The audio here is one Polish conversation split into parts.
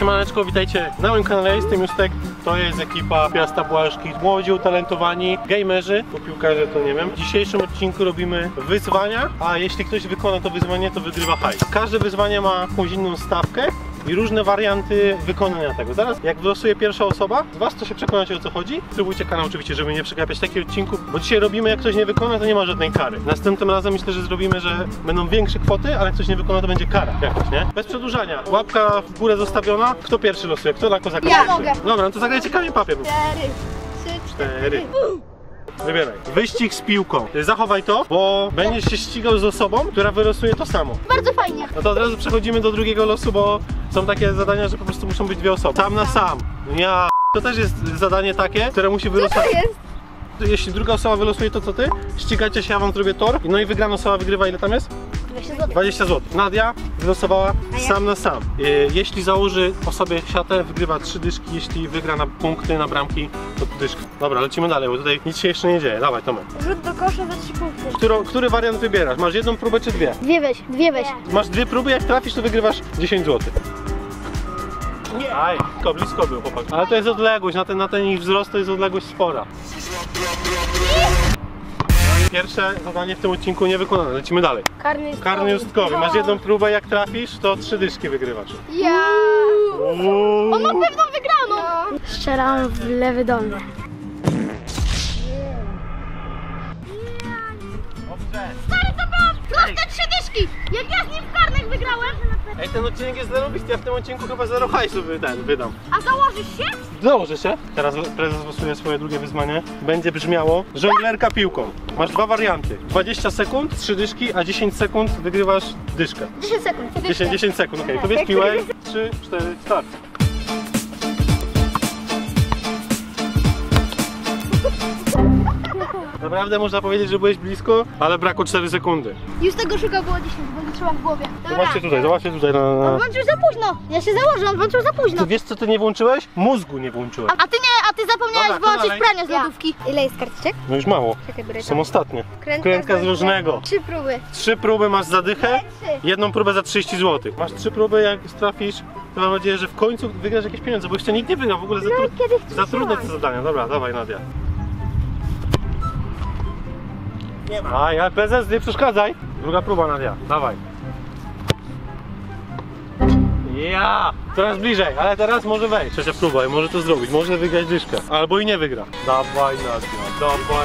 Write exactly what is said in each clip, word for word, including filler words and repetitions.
Siemaneczko, witajcie na moim kanale, jestem Justek. To jest ekipa Piasta Błaszki, młodzi, utalentowani gamerzy, bo piłkarze to nie wiem. W dzisiejszym odcinku robimy wyzwania, a jeśli ktoś wykona to wyzwanie, to wygrywa hajs. Każde wyzwanie ma jakąś inną stawkę i różne warianty wykonania tego. Zaraz jak wylosuje pierwsza osoba z was, to się przekonacie, o co chodzi. Subskrybujcie kanał oczywiście, żeby nie przegapiać takich odcinków, bo dzisiaj robimy, jak ktoś nie wykona, to nie ma żadnej kary. Następnym razem myślę, że zrobimy, że będą większe kwoty, ale jak ktoś nie wykona, to będzie kara jakaś, nie? Bez przedłużania. Łapka w górę zostawiona. Kto pierwszy losuje? Kto na kozaka? Ja mogę. Dobra, no to zagrajcie kamień papier. Cztery, trzy, Cztery. Wybieraj. Wyścig z piłką. Zachowaj to, bo będziesz się ścigał z osobą, która wylosuje to samo. Bardzo fajnie. No to od razu przechodzimy do drugiego losu, bo są takie zadania, że po prostu muszą być dwie osoby. Sam na sam. Ja. To też jest zadanie takie, które musi wylosować. Co to jest? Jeśli druga osoba wylosuje to co ty, ścigacie się, ja wam zrobię tor. No i wygrana osoba wygrywa, ile tam jest? dwadzieścia złotych. dwadzieścia złotych. Nadia wylosowała A ja? sam na sam. Jeśli założy osobie siatę, wygrywa trzy dyszki. Jeśli wygra na punkty, na bramki, to dyszka. Dobra, lecimy dalej, bo tutaj nic się jeszcze nie dzieje. Dawaj, Tomek. Rzut do kosza za trzy punkty. Którą, który wariant wybierasz? Masz jedną próbę czy dwie? Dwie weź, dwie weź. Masz dwie próby, jak trafisz, to wygrywasz dziesięć złotych. Nie. Aj, blisko, blisko był, chłopak. Ale to jest odległość, na ten, na ten ich wzrost to jest odległość spora. Pierwsze zadanie w tym odcinku nie wykonane, lecimy dalej. Karny jest Karny justkowy, masz jedną próbę, jak trafisz, to trzy dyszki wygrywasz. Ja. Uuu. On ma pewną wygraną. Strzelam w lewy dolny. Dobrze. Stary, to byłam proste trzy dyszki. Jak ja z nim w karnych wygrałem. Ej, ten odcinek jest zarobisty, ja w tym odcinku chyba zero hajsu wy- ten, wydam. A założysz się? Założę się. Teraz prezes losuje swoje drugie wyzwanie. Będzie brzmiało żonglerka piłką. Masz dwa warianty. dwadzieścia sekund, trzy dyszki, a dziesięć sekund wygrywasz dyszkę. dziesięć sekund. dziesięć, dziesięć sekund, okej. Okay. To bierz piłę. trzy, cztery, start. Naprawdę można powiedzieć, że byłeś blisko, ale brakło cztery sekundy. Już tego szukał było dziesięć, bo trzymam w głowie. Dobra. Zobaczcie tutaj, zobaczcie tutaj na... On włączył za późno. Ja się założę, on włączył za późno. Ty wiesz co ty nie włączyłeś? Mózgu nie włączyłeś. A, a ty nie, a ty zapomniałeś Dobra, wyłączyć dalej. prania z lodówki. Ile jest karteczek? No już mało. Czekaj, biorę Są ostatnie. Krętka Krętka z z różnego. Trzy próby. Trzy próby masz za dychę, Trzy. jedną próbę za trzydzieści złotych. Masz trzy próby, jak trafisz, to mam nadzieję, że w końcu wygrasz jakieś pieniądze, bo jeszcze nikt nie wygrał w ogóle za, No, tru... kiedyś za trudne te chciałam. zadania. Dobra, dawaj Nadia. Nie ma. Aj, ale prezes, nie przeszkadzaj. Druga próba, Nadia, dawaj. Ja! Coraz bliżej, ale teraz może wejść. Trzecia próba i może to zrobić, może wygrać dyszkę. Albo i nie wygra. Dawaj Nadia, dawaj.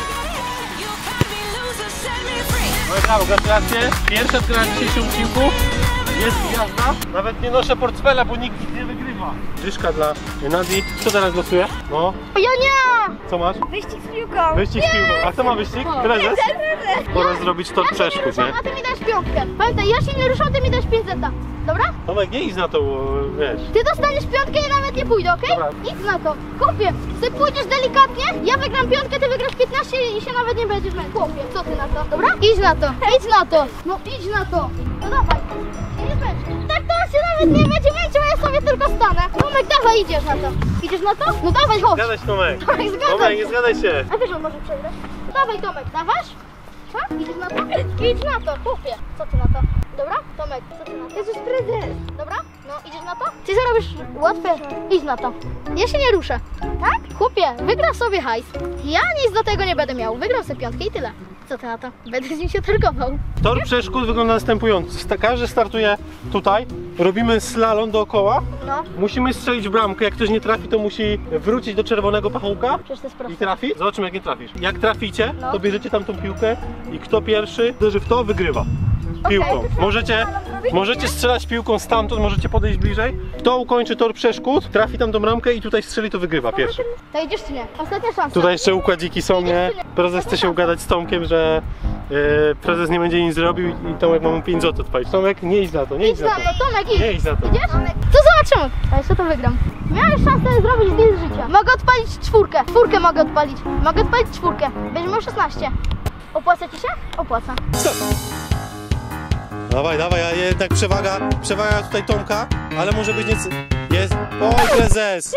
No i brawo, gratulacje. Pierwsza gra na dzisiejszym odcinku. Jest gwiazda. Nawet nie noszę portfela, bo nikt nie wygrywa. Dyszka dla Nadii. Co teraz losuje? No, Ja nie! co masz? Wyścig z piłką. Wyścig z piłką. A kto ma wyścig? Prezes? Pora zrobić tor przeszkód, nie? A ty mi dasz piątkę. Pamiętaj, ja się nie ruszam, ty mi dasz pięć zeta. Dobra? Tomek, nie idź na to, bo wiesz. Ty dostaniesz piątkę, ja nawet nie pójdę, okej? Dobra. Idź na to. Chłopie, ty pójdziesz delikatnie, ja wygram piątkę, ty wygrasz piętnaście i się nawet nie będziesz męczył. Chłopie, co ty na to? Dobra? Idź na to. Idź na to. No idź na to. No dawaj. Się nie zmęczysz. Tak to on się nawet nie będzie męczył, a ja sobie tylko stanę. Tomek, dawaj, idziesz na to. Idziesz na to? No dawaj, chodź. Zgadaj się, Tomek. Tomek, zgadzaj Tomek, się. nie zgadaj się. A wiesz, on może przegrać. Dawaj, Tomek, dawasz? Co? Idziesz na to? Idź na to, chłopie. Co ty na to? Dobra? Tomek, co ty na to? Jezus, prezes. Dobra? No, idziesz na to? Ty zarobisz łatwe. Idź na to. Ja się nie ruszę. Tak? Chłopie, wygrasz sobie hajs. Ja nic do tego nie będę miał. Wygram sobie piątkę i tyle. Co ty na to? Będę z nim się targował. Tor przeszkód wygląda następująco. Sta- Każdy startuje tutaj. Robimy slalom dookoła. No. Musimy strzelić bramkę. Jak ktoś nie trafi, to musi wrócić do czerwonego pachołka. Przecież to jest I proste. trafi? Zobaczymy, jak nie trafisz. Jak traficie, No. to bierzecie tam tą piłkę i kto pierwszy uderzy w to, wygrywa. Piłką. to co? Możecie, zrobić? możecie strzelać piłką stamtąd, możecie podejść bliżej. Kto ukończy tor przeszkód, trafi tam tą bramkę i tutaj strzeli, to wygrywa pierwszy. To idziesz czy nie? Ostatnia szansa. Tutaj jeszcze układziki są, nie? Prezes chce się ugadać z Tomkiem, że yy, prezes nie będzie nic zrobił i Tomek ma mu pięć złotych odpalić. Tomek, nie idź na to, nie idź Idź na na to. to, Tomek, idź. Nie idź na to. Idziesz? To zobaczymy. A jeszcze to wygram. Miałeś szansę zrobić deal życia. Mogę odpalić czwórkę. Czwórkę mogę odpalić. Mogę odpalić czwórkę. Będziemy miał szesnaście. Opłaca ci się? Opłaca. Co? Dawaj, dawaj, a jednak przewaga, przewaga tutaj Tomka, ale może być nic... Jest... Oj, prezes!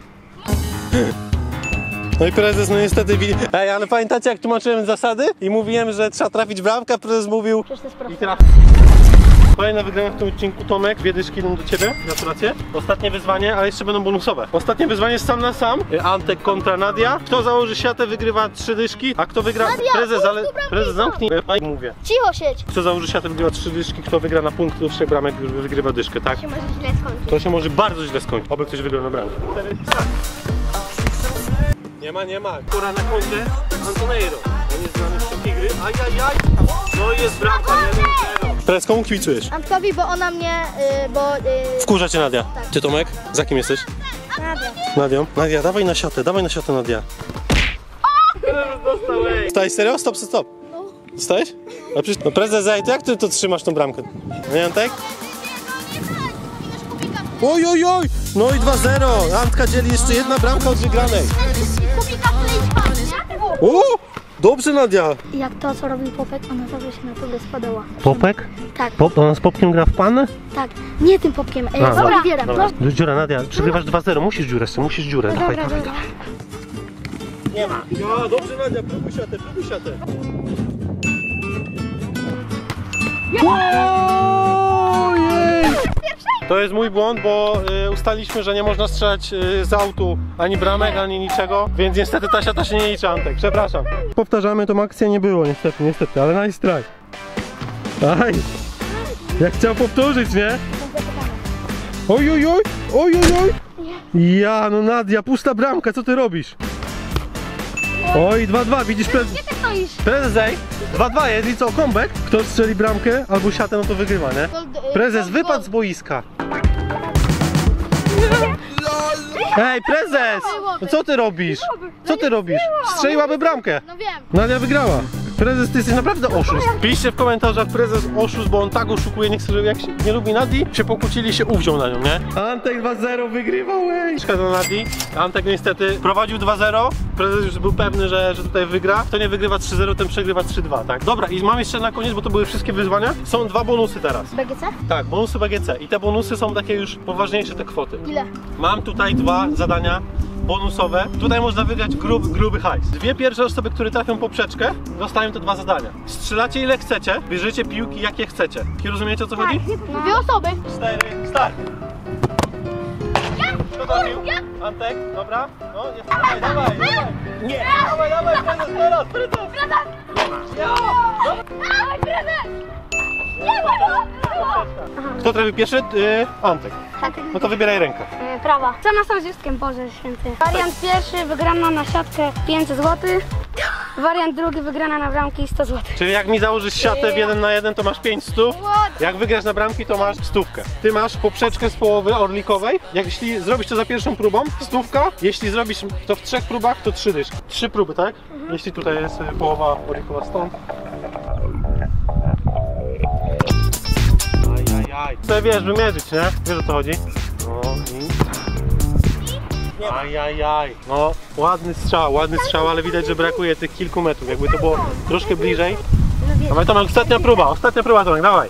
No i prezes, no niestety... Ej, ale pamiętacie, jak tłumaczyłem zasady? I mówiłem, że trzeba trafić bramkę, a prezes mówił... Przecież to jest I proste. trafi... Kolejna wygrana w tym odcinku, Tomek, dwie dyszki idą do ciebie, gratulacje. Ostatnie wyzwanie, ale jeszcze będą bonusowe. Ostatnie wyzwanie jest sam na sam, Antek kontra Nadia. Kto założy siatę, wygrywa trzy dyszki, a kto wygra... Nadia, prezes, ale... puść tu bramkę, Prezes, co? zamknij, ja mówię. Cicho siedź. Kto założy siatę, wygrywa trzy dyszki, kto wygra na punkt do trzech bramek, wygrywa dyszkę, tak? Się może źle skończyć. To się może bardzo źle skończyć, oby ktoś wygrał na bramkę. Nie ma, nie ma. Pora na koncie Antoneiro. On jest znany z szybkiej gry. Ajajaj. No i jest bramka, jeden zero. Teraz komu kibicujesz? Antkowi, bo ona mnie, y, bo... Y, Wkurza cię Nadia. Tak. Ty Tomek? Za kim jesteś? Nadia. Nadią? Nadia, dawaj na siatę, dawaj na siatę Nadia. Stałeś serio? Stop, stop, stop. Stałeś? No przecież, no prezes, ej, to jak ty to trzymasz tą bramkę? Nie, Antek? Oj, oj, oj! No i dwa zero. Antka dzieli jeszcze jedna bramka od wygranej. Kubika klejka, nie? O! Dobrze Nadia. Jak to, co robił Popek, ona zawsze się na to spadała. Popek? Tak, Pop, ona z Popkiem gra w pan? tak. Nie tym Popkiem, e, A, z dobra. Oliwierem. Dobra, dziura Nadia, przegrywasz dwa zero, musisz dziurę jeszcze, musisz dziurę. Dawaj, dobra, dawaj, dobra. dawaj. Nie ma. Ja, dobrze Nadia, próbuj siatę, próbuj siatę. Ojej! To jest mój błąd, bo y, ustaliliśmy, że nie można strzelać y, z autu ani bramek, ani niczego, więc niestety ta siata się nie liczy, Antek, przepraszam. Powtarzamy, tą akcję nie było, niestety, niestety, ale nice try. Aj! Jak chciał powtórzyć, nie? Oj, oj, oj, oj, oj, oj. Ja, no Nadia, pusta bramka, co ty robisz? Oj, dwa dwa, widzisz prezes? Gdzie ty stoisz? Prezes, ej, dwa dwa jest i co, comeback? Kto strzeli bramkę albo siatę, no to wygrywa, nie? Gold, y, Prezes, gold, wypadł gold. z boiska. Ej, prezes! No co ty robisz? Co ty robisz? Strzeliłaby bramkę. No wiem. Nadia wygrała. Prezes, ty jesteś naprawdę oszust. Piszcie w komentarzach, prezes oszust, bo on tak oszukuje, nie chce, jak się nie lubi Nadii, się pokłócili, się uwziął na nią, nie? Antek dwa zero wygrywał, ej! Szkoda Nadii. Antek niestety prowadził dwa zero. Prezes już był pewny, że, że tutaj wygra. Kto nie wygrywa trzy zero, ten przegrywa trzy dwa, tak? Dobra, i mam jeszcze na koniec, bo to były wszystkie wyzwania. Są dwa bonusy teraz. B G C? Tak, bonusy B G C. I te bonusy są takie już poważniejsze, te kwoty. Ile? Mam tutaj dwa zadania bonusowe. Tutaj można wygrać grub, gruby hajs. Dwie pierwsze osoby, które trafią poprzeczkę, dostają te dwa zadania. Strzelacie ile chcecie, bierzecie piłki jakie chcecie. Rozumiecie, o co chodzi? Dwie osoby. Cztery, start! Kto trafił? Antek, dobra? No, jest, dawaj, dawaj, dawaj! Nie! Dawaj, dawaj, prezes, teraz, prezes! Dawaj, prezes! Nie ma! Kto trafił pierwszy? Yy, Antek. Tak. No to wybieraj rękę. E, prawa. Sama starzystkiem, Boże Święty. Wariant pierwszy, wygrana na siatkę pięćset złotych. Wariant drugi, wygrana na bramki sto złotych. Czyli jak mi założysz siatę w jeden na jeden, to masz pięć stów. Jak wygrasz na bramki, to masz stówkę. Ty masz poprzeczkę z połowy orlikowej. Jak jeśli zrobisz to za pierwszą próbą, stówka. Jeśli zrobisz to w trzech próbach, to trzy dyszki. Trzy próby, tak? Jeśli tutaj jest y, połowa orlikowa stąd. Ajajaj. Tutaj wiesz, wymierzyć, nie? Wiesz, o co chodzi? No i... Ajajaj. No, ładny strzał, ładny strzał, ale widać, że brakuje tych kilku metrów. Jakby to było troszkę bliżej. Dawaj Tomek, ostatnia próba, ostatnia próba Tomek, dawaj.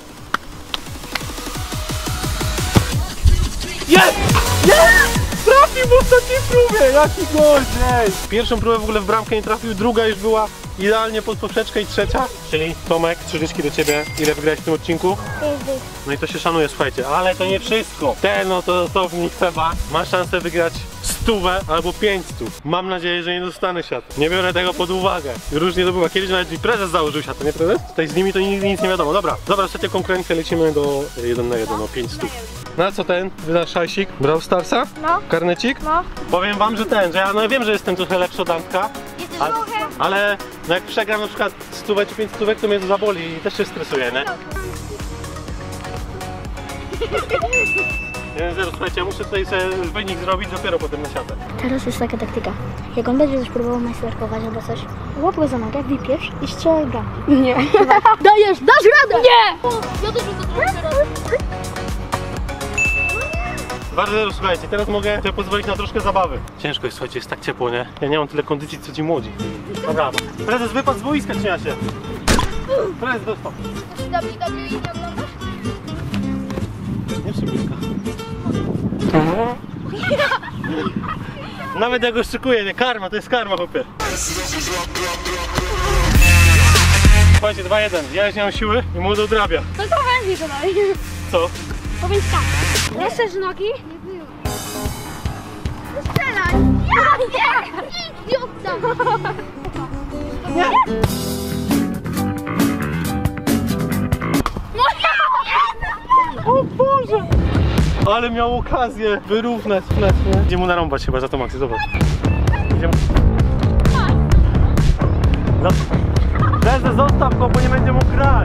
Jest! Jest! Trafił w ostatniej próbie! Jaki gol! Jest! Pierwszą próbę w ogóle w bramkę nie trafił, druga już była idealnie pod poprzeczkę i trzecia. Czyli Tomek, trzy dyszki do ciebie. Ile wygrałeś w tym odcinku? No i to się szanuje, słuchajcie, ale to nie wszystko. Ten oto osobnik Feba ma szansę wygrać stówę albo pięć stów. Mam nadzieję, że nie dostanę siaty. Nie biorę tego pod uwagę. Różnie to bywa. Kiedyś nawet mi prezes założył siatę, nie prezes? Tutaj z nimi to nigdy nic nie wiadomo. Dobra, dobra, ostatnia konkurencja, lecimy do jeden na jeden, o pięć stów. Na co ten? Wydasz szajsik? Brawl Starsa? No. Karnecik? No. Powiem wam, że ten, że ja no wiem, że jestem trochę lepszy od Antka. Jesteś Ale, ruchem. ale no jak przegram na przykład stówę czy pięć stówek, to mnie to zaboli i też się stresuję, nie? jeden zero, słuchajcie, ja muszę tutaj sobie wynik zrobić dopiero potem na siatę. Teraz jest taka taktyka. Jak on będzie coś próbował majsterkować albo coś, łap go za nogę, wypierz i strzelaj bramkę. Nie. Dajesz, dasz radę! Nie! Ja też to zrobię. dwa zero, słuchajcie, teraz mogę sobie pozwolić na troszkę zabawy. Ciężko jest, słuchajcie, jest tak ciepło, nie? Ja nie mam tyle kondycji, co ci młodzi. Dobra, prezes wypadł z boiska, trzyma się. Prezes dostał. W W W E nie oglądasz? Nie przybliska. Nawet jak go szykuję, nie? Karma, to jest karma, chłopie. Słuchajcie, dwa jeden. Ja już nie mam siły i mu odrabia. No to będzie to dalej. Co? Powiedz tak. Leszesz nogi? Nie było. Strzelaj! Ja nie! Idiota! Nie! O Boże! Ale miał okazję wyrównać mecz, nie? Idzie mu narąbać chyba za tą akcję, zobacz. Idzie mu... Lezę, zostaw go, bo nie będzie mógł grać.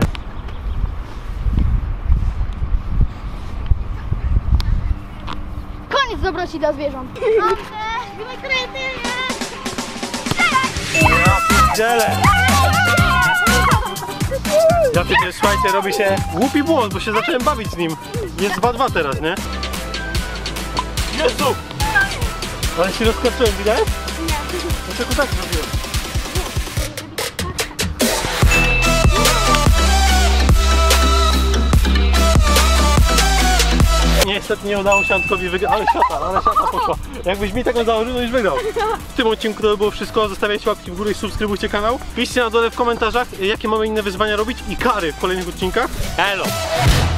Koniec dobroci dla zwierząt. Mamy krety! Ja pierdzielę. Ja przecież, słuchajcie, robi się głupi błąd, bo się zacząłem bawić z nim. Jest dwa dwa teraz, nie? Jezu! Ale się rozkoczyłem, widać? Nie. Dlaczego tak zrobiłem? Niestety nie udało się Antkowi wygrać, ale siata, ale siata poszła. Jakbyś mi taką założył, to już wygrał. W tym odcinku to było wszystko. Zostawiajcie łapki w górę i subskrybujcie kanał. Piszcie na dole w komentarzach, jakie mamy inne wyzwania robić i kary w kolejnych odcinkach. Elo!